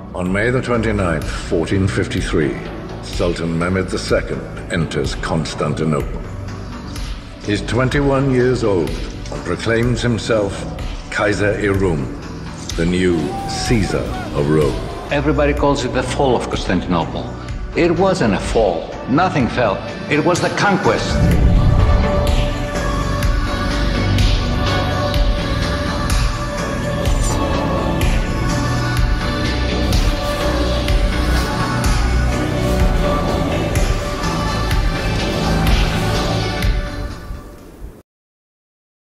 On May the 29th, 1453, Sultan Mehmed II enters Constantinople. He's 21 years old and proclaims himself Kaiser-i-Rum, the new Caesar of Rome. Everybody calls it the fall of Constantinople. It wasn't a fall. Nothing fell. It was the conquest.